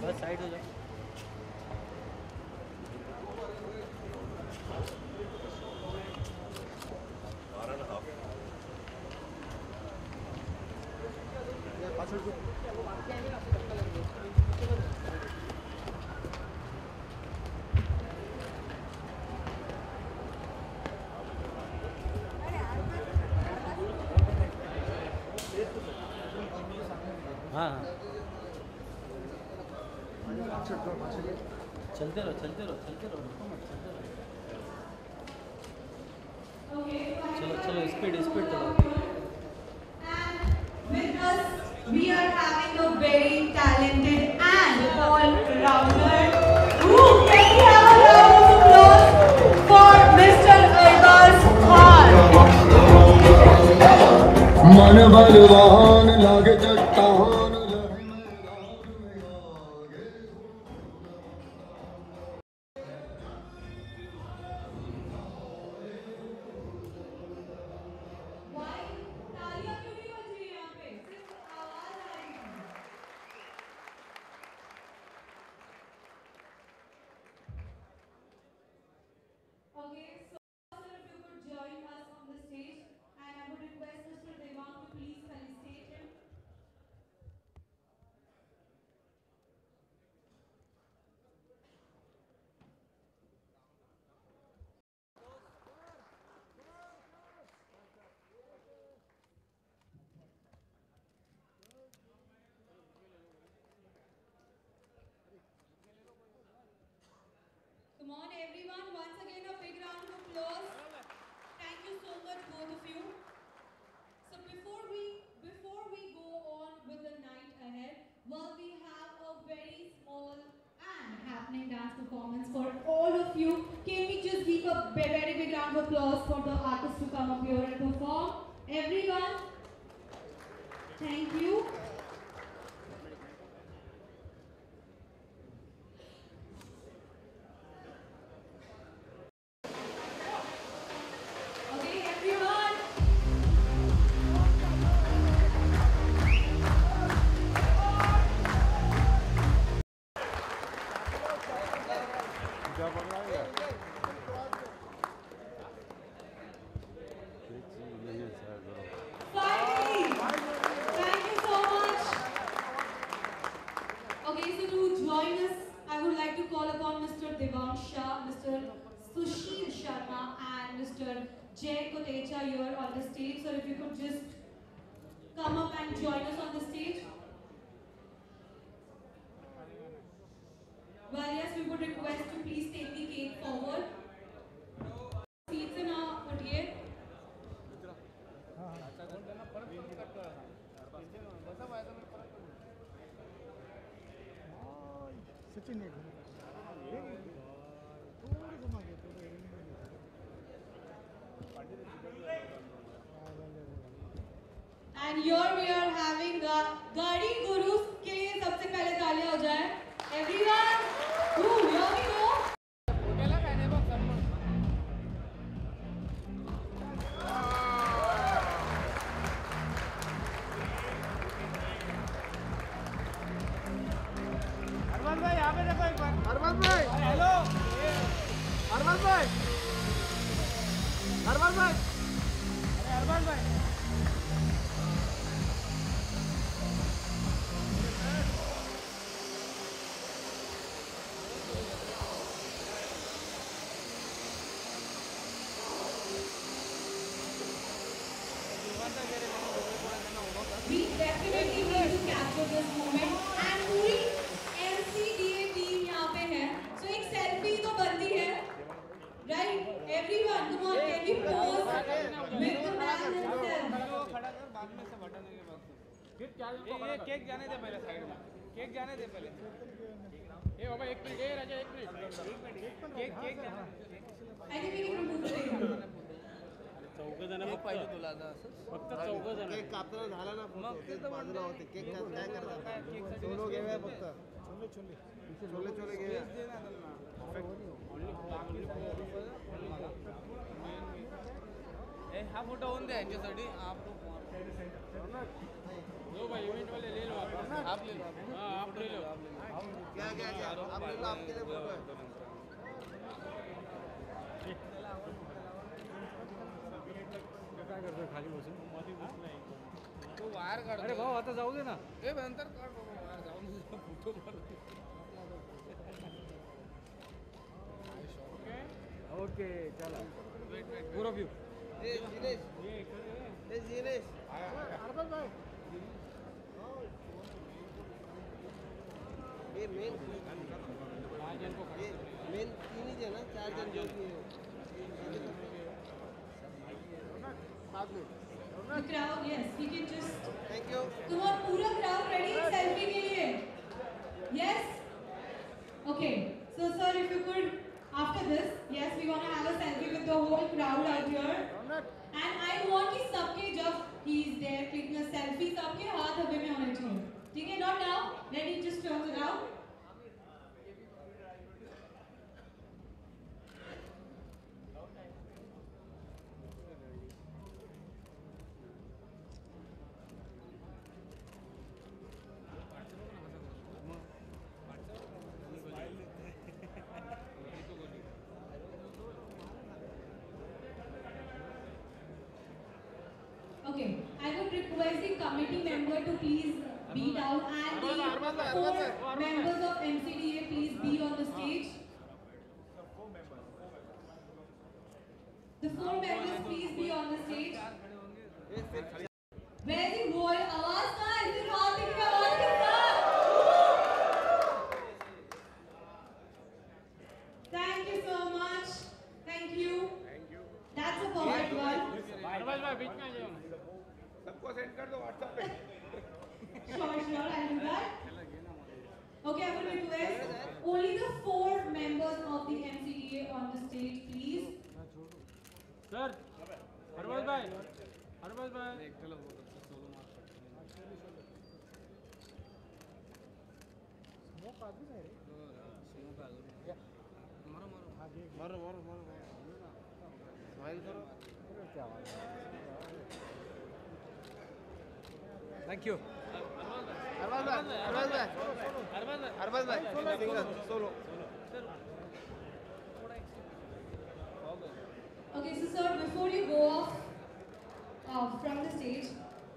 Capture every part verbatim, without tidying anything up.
बस साइड हो जाओ। हाँ हाँ चलते रहो चलते रहो चलते रहो रुको मत चलते रहो। चलो चलो स्पीड स्पीड करो। With us, we are having a very talented and all-rounder. Ooh, can we have a round of applause for Mister Aybaz Khan? मन बलवान लागे चट्टान लहे मैदान में आगे। Why? तालियां क्यों नहीं बज रही यहाँ पे? सिर्फ आवाज आ रही है। Okay, so sir, if you could join us on the stage, and I would request Mister Devang to please felicitate him. Come on, everyone! Once again, a big round of applause. Thank you so much, both of you. So before we before we go on with the night ahead, well, we have a very small and happening dance performance for all of you. Can we just give a be- very big round of applause for the artists to come up here and perform? Everyone, thank you. Okay, everyone. Finally! Thank you so much. Okay, so to join us, I would like to call upon Mister Devang Shah, Mister Sushil Sharma, and Mister Jay Kotecha here on the stage. So if you could just come up and join us on the stage. Well, yes, we would request to please take the cake forward. Seats in our putiye. And here we are having the Gadi Gurus के लिए सबसे पहले तालियां हो जाए. Everyone, ooh, here we go. अरमान भाई यहाँ पे देखो एक बार। अरमान भाई हेलो। अरमान भाई अरमान भाई अरे अरमान भाई We definitely need to capture this moment. And पूरी L C D A team यहाँ पे है. So एक selfie तो बनती है, right? Everyone, come on, can we pose with the man himself? खड़ा कर बाद में से बटन के बाद ये ये केक जाने दे पहले साइड में केक जाने दे पहले ये बाबा एक मिनट ये राजा एक मिनट केक केक जाने I think we need to remove the cake. चौघ जण पाहिजे तुला आता फक्त चौघ जण केक कापताना झाला ना मग ते बाजूला होते केक काय करतात सोलो घेऊया फक्त छोले छोले छोले छोले घेऊया ए हा फोटो होऊन द्या यांच्यासाठी आप लो भाई इवेंट वाले ले लो आप आप ले लो हां आप ले लो क्या क्या क्या क्या आप ले लो, आपके लिए फोटो है. काय करतोय खाली बसून तो वायर काढ. अरे भाऊ आता जाऊ दे ना. ए नंतर काढ बाबा वायर, जाऊन फोटो मार. ओके चला पूरा व्यू. ए जिनेश, ए जिनेश, अरबाज भाई, ये मेन ये मेन तीन ही है ना, चार जन जो भी है. पाँच minute. The crowd, yes, we can just. Thank you. Come on, पूरा crowd ready selfie के लिए? Yes. Okay. So sir, if you could, after this, yes, we want to have a selfie with the whole crowd out here. And I want कि सबके जब he is there clicking a selfie, सबके हाथ हवा में होने चाहिए. ठीक है? Not now. Ready? Just turn it out. Okay, I would request the committee member to please be down and the four members of M C D A please be on the stage. The four members please be on the stage. Where the royal आवाज कहाँ है? सिर्फ हाथ दिख रहा है, आवाज के साथ. Thank you so much. Thank you. That's a perfect one. Arbaaz भाई बीच में आ जाओ. सबको सेंड कर दो व्हाट्सएप पे. Sure, sure, I'll do that. Okay, I will request only the four members of the M C D A on the stage, please. Sir Arbaaz भाई अरबाज भाई मारो मारो मारो स्माइल करो. Thank you. अरबाज भाई, अरबाज भाई, अरबाज भाई, single solo. Okay, so sir, before you go off uh, from the stage,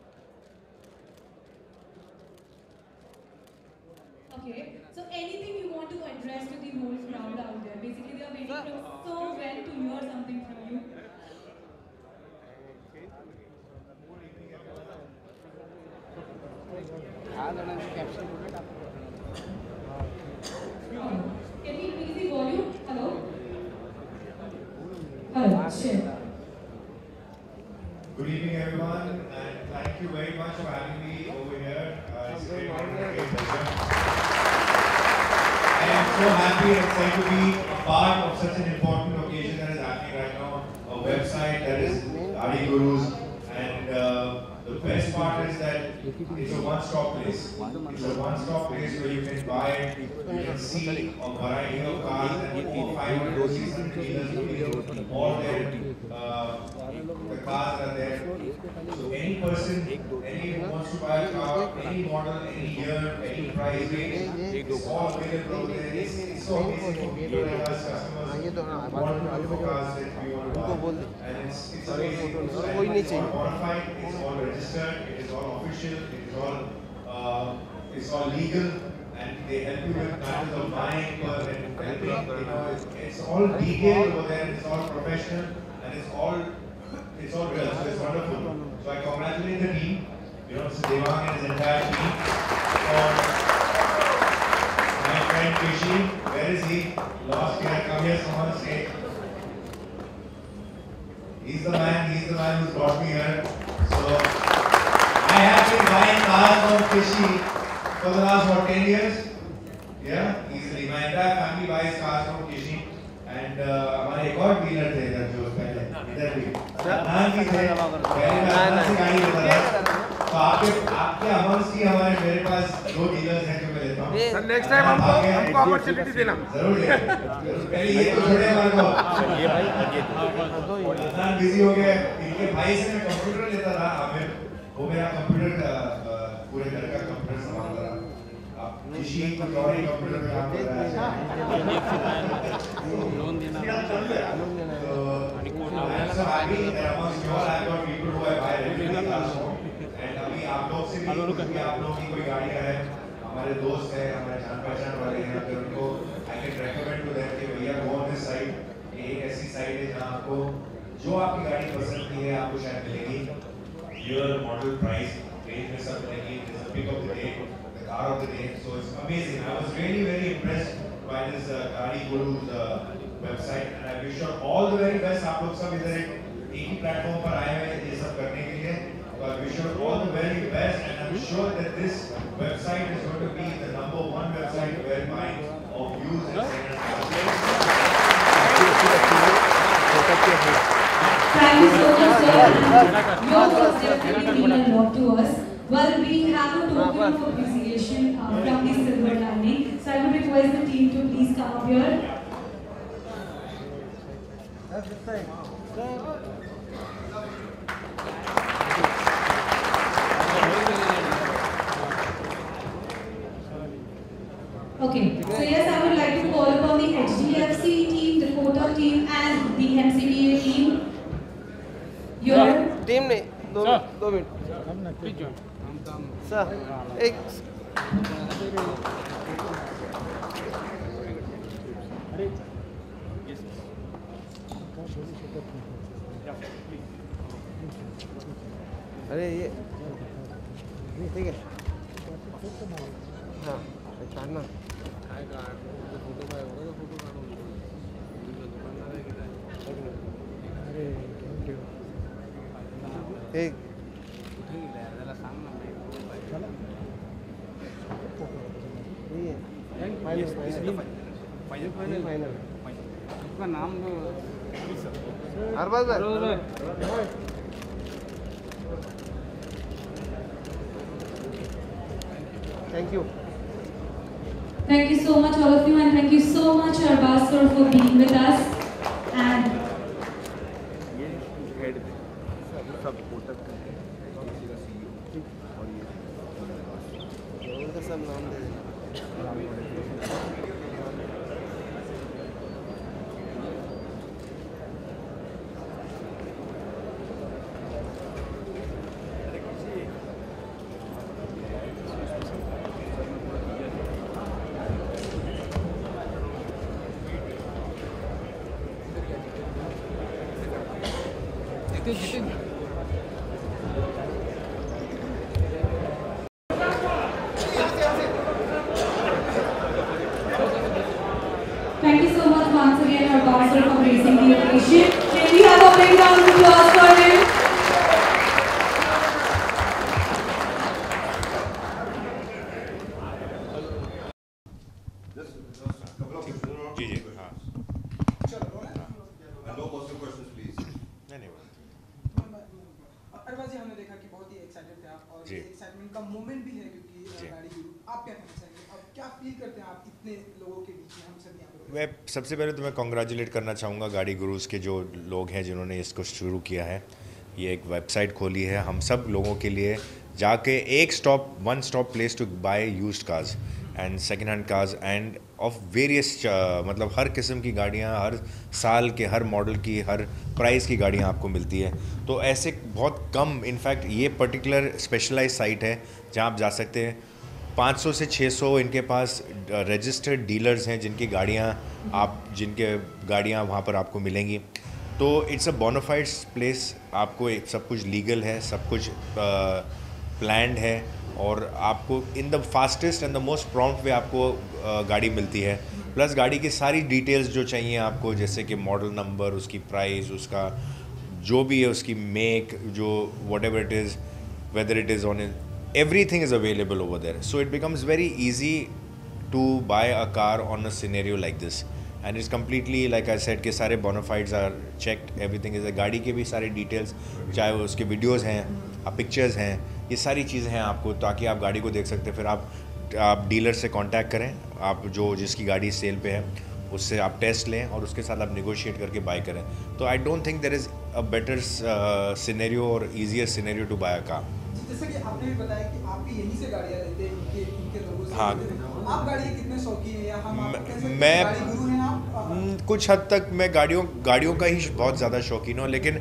okay, so anything you want to address to the whole crowd out there? Basically, they are waiting from so well to hear something from you. Can we increase the volume? Hello? Hello, share. Good evening, everyone, and thank you very much for having me over here. Uh, it's a great honor and a great pleasure. I am so happy and excited to be a part of such an important occasion that is happening right now. A website that is Dadi Gurus, and uh, the best part is that it's a one-stop place. It's a one-stop place where you can buy, you can see a variety of cars and four, five hundred seasoned dealers all there. Uh, the cars are there. So any person, any who wants to buy a car, any model, any year, any price range, it's all available there. It's, it's so amazing for people like us customers who want to look for cars that we want to buy. And it's, it's amazing. It's all modified, it's all registered, it is all official, it is all, uh, it's all legal, and they help you with matters of buying and helping. You know, it's, it's all detailed over there, it's all professional, and it's all it's all real. So it's wonderful. So I congratulate the team, you know, Mister Devang and his entire team, for my friend Kishi. Where is he? Lost here. Come here, someone say. He's the man. He's the man who's brought me here. So I have been buying cars from Kishi for the last what ten years. Yeah, easily. My entire family buys cars from Kishi. And हमारे एक और dealer थे इधर जो पहले इधर भी नाम भी थे पहले मैं नाम से गाड़ी लेता था. तो आपके आपके अमाउंट्स की हमारे मेरे पास दो डीलर्स हैं जो मैं लेता हूँ. सर नेक्स्ट टाइम हमको हमको अपॉर्चुनिटी देना. जरूर देना. पहले ये तो छोड़े हमारे को. ये भाई इतना बिजी हो गए. इनके भाई से मैं कंप्यूटर लेता था. आमिर वो मेरा कंप्यूटर पूरे घर का कंप्यूटर संभालता था. आप किसी कुछ और ही कंप्यूटर पे काम कर रहा है लोन देना so happy that amongst you all I have got people who have hired regularly classroom and अभी आप लोग से भी क्योंकि आप लोग की कोई गाड़ियाँ हैं हमारे दोस्त हैं हमारे जान पहचान वाले हैं तो उनको I can recommend to them कि भैया go on this site ये एक ऐसी साइट है जहाँ आपको जो आपकी गाड़ी पसंद की है आपको शायद मिलेगी year model price range में सब मिलेगी this is the pick of the day the car of the day so it's amazing I was really very impressed by this uh, Gadi Guru's uh, website and I wish you all the very best आप लोग सब इधर एक एक ही platform पर आए हैं ये सब करने के लिए तो I wish you all the very best and I'm sure that this website is going to be the number one website where buying of used and second-hand Thank you so much, sir. Your words definitely mean a lot to us. Well, we have a token of appreciation uh, from the Silver Lining. So I would request the team to please come up here. Okay, so yes, I would like to call upon the H D F C team, the Kotak team and the M C D A team. Your team नहीं दो Sir. दो minute sir एक अरे ये ठीक है हाँ काटना एक फाइनल उसका नाम अरबाज भाई thank you Thank you so much, all of you, and thank you so much, Arbaz sir, for being with us. And उनका सब नाम दे thank you so much once again, Arbaz sir, for raising the occasion. Can we have a big round of applause for him? जी जी हाँ No personal questions, please. नहीं नहीं अरबाज जी हमने देखा कि बहुत ही एक्साइटेड थे आप और जी। ये एक्साइटमेंट का मोमेंट भी है क्योंकि जी। गाड़ी गुरु आप क्या कहना चाहेंगे अब क्या फील करते हैं आप इतने लोगों के बीच में हम सब यहाँ पर मैं सबसे पहले तो मैं कॉन्ग्रेचुलेट करना चाहूँगा गाड़ी गुरुज के जो लोग हैं जिन्होंने इसको शुरू किया है ये एक वेबसाइट खोली है हम सब लोगों के लिए जाके एक stop one stop place to buy used cars and second hand cars and of various मतलब हर किस्म की गाड़ियाँ हर साल के हर मॉडल की हर प्राइस की गाड़ियाँ आपको मिलती है तो ऐसे बहुत कम इनफैक्ट ये पर्टिकुलर स्पेशलाइज साइट है जहाँ आप जा सकते हैं पाँच सौ से छह सौ इनके पास रजिस्टर्ड डीलर्स हैं जिनकी गाड़ियाँ आप जिनके गाड़ियाँ वहाँ पर आपको मिलेंगी तो इट्स अ बोनाफाइड प्लेस आपको एक सब कुछ लीगल है सब कुछ प्लान्ड है और आपको in the fastest and the most prompt way आपको uh, गाड़ी मिलती है प्लस गाड़ी की सारी डिटेल्स जो चाहिए आपको जैसे कि मॉडल नंबर उसकी प्राइस उसका जो भी है उसकी मेक जो whatever it is whether it is on everything is available over there so it becomes very easy to buy a car on a scenario like this and it's completely like I said कि सारे bonafides are checked everything is a गाड़ी के भी सारे details चाहे वो उसके videos हैं आप pictures हैं ये सारी चीज़ें हैं आपको ताकि आप गाड़ी को देख सकते हैं फिर आप आप डीलर से कांटेक्ट करें आप जो जिसकी गाड़ी सेल पे है उससे आप टेस्ट लें और उसके साथ आप नेगोशिएट करके बाय करें तो I don't think there is a better scenario और easier scenario to buy a car जैसे कि आपने भी बताया कि आप भी यहीं से गाड़ियाँ लेते हैं इनके इनके लोगों से हाँ। आप गाड़ी के कितने शौकीन हैं या हम आपको कह सकते हैं मैं- गाड़ी गुरु हैं आप? हम्म, कुछ हद तक मैं गाड़ियों गाड़ियों का ही बहुत ज़्यादा शौकीन हूँ, लेकिन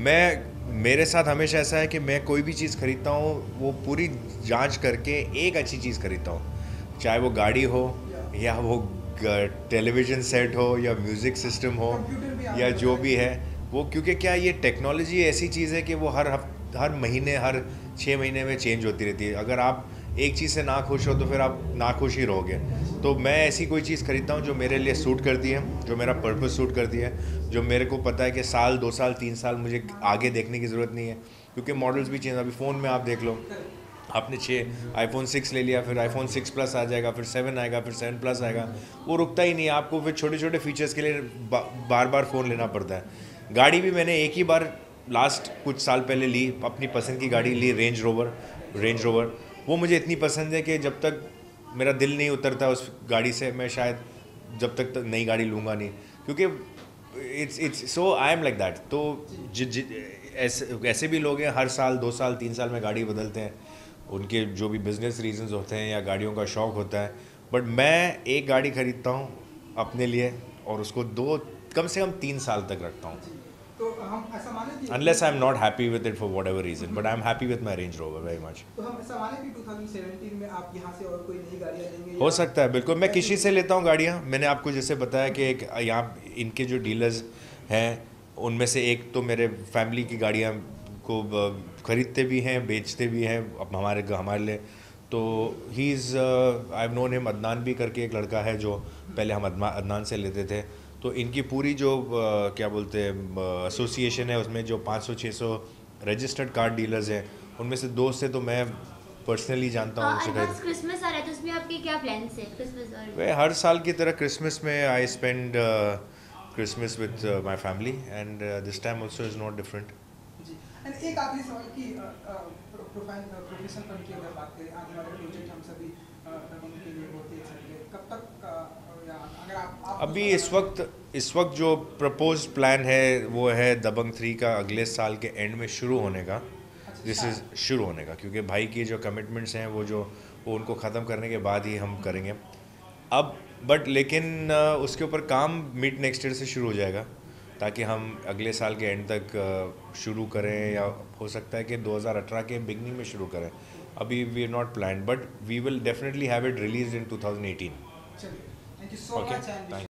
मैं मेरे साथ हमेशा ऐसा है कि मैं कोई भी चीज़ खरीदता हूँ वो पूरी जांच करके एक अच्छी चीज़ खरीदता हूँ, चाहे वो गाड़ी हो या वो टेलीविज़न सेट हो या म्यूज़िक सिस्टम हो कंप्यूटर भी आप या जो बताएं। भी है वो, क्योंकि क्या ये टेक्नोलॉजी ऐसी चीज़ है कि वो हर हफ हर महीने हर छः महीने में चेंज होती रहती है। अगर आप एक चीज़ से ना खुश हो तो फिर आप ना खुश ही रहोगे। तो मैं ऐसी कोई चीज़ खरीदता हूँ जो मेरे लिए सूट करती है, जो मेरा पर्पस सूट करती है, जो मेरे को पता है कि साल दो साल तीन साल मुझे आगे देखने की ज़रूरत नहीं है, क्योंकि मॉडल्स भी चेंज। अभी फ़ोन में आप देख लो, आपने छः आईफोन सिक्स ले लिया, फिर आईफोन सिक्स प्लस आ जाएगा, फिर सेवन आएगा, फिर सेवन प्लस आएगा, वो रुकता ही नहीं है। आपको फिर छोटे छोटे फीचर्स के लिए बा, बार बार फ़ोन लेना पड़ता है। गाड़ी भी मैंने एक ही बार लास्ट कुछ साल पहले ली, अपनी पसंद की गाड़ी ली, रेंज रोवर रेंज रोवर वो मुझे इतनी पसंद है कि जब तक मेरा दिल नहीं उतरता उस गाड़ी से, मैं शायद जब तक तक नई गाड़ी लूँगा नहीं, क्योंकि it's it's so I am like that. तो जि, जि, ऐसे ऐसे भी लोग हैं हर साल दो साल तीन साल में गाड़ी बदलते हैं, उनके जो भी बिजनेस रीजंस होते हैं या गाड़ियों का शौक़ होता है। बट मैं एक गाड़ी खरीदता हूँ अपने लिए और उसको दो कम से कम तीन साल तक रखता हूँ, तो हम ऐसा माने कि unless I'm not happy with it for whatever reason, but I'm happy with my Range Rover very much. तो हम ऐसा माने कि दो हज़ार सत्रह में आप यहाँ से और कोई नई गाड़ियाँ लेंगे हो या- सकता है, बिल्कुल। मैं किसी से लेता हूँ गाड़ियाँ। मैंने आपको जैसे बताया कि एक यहाँ इनके जो डीलर्स हैं उनमें से एक तो मेरे फैमिली की गाड़ियाँ को ब- खरीदते भी हैं, बेचते भी हैं अब हमारे हमारे लिए। तो he is I have known him, Adnan भी करके एक लड़का है जो पहले हम अदना अदनान से लेते थे। तो इनकी पूरी जो uh, क्या बोलते हैं एसोसिएशन है, उसमें जो पाँच सौ छह सौ रजिस्टर्ड कार डीलर्स हैं उनमें से दो से तो मैं पर्सनली जानता हूँ उनसे खरीद। क्रिसमस आ रहा है तो उसमें आपके क्या प्लान्स हैं क्रिसमस और वे हर साल की तरह क्रिसमस में I spend Christmas with my family and this time also is not different. जी। And एक आखिरी सवाल कि प्रोफाइल प्रोफेशनल फंड की अगर बात करें, आने वाले प्रोजेक्ट हम सभी अ, दबंग के लिए बहुत ही एक्साइटेड हैं। कब तक अ, या अगर आप, आप अभी इस वक्त इस वक्त जो प्रपोज प्लान है वो है दबंग थ्री का अगले साल के एंड में शुरू होने का। दिस इज़ शुरू होने का, क्योंकि भाई की जो कमिटमेंट्स हैं वो जो वो उनको ख़त्म करने के बाद ही हम करेंगे अब। बट लेकिन uh, उसके ऊपर काम मिड नेक्स्ट ईयर से शुरू हो जाएगा, ताकि हम अगले साल के एंड तक uh, शुरू करें, या हो सकता है कि दो हज़ार अठारह के बिगनिंग में शुरू करें। अभी we are not plan, but we will definitely have it release in two thousand eighteen. चलिए, thank you so Okay, much and thank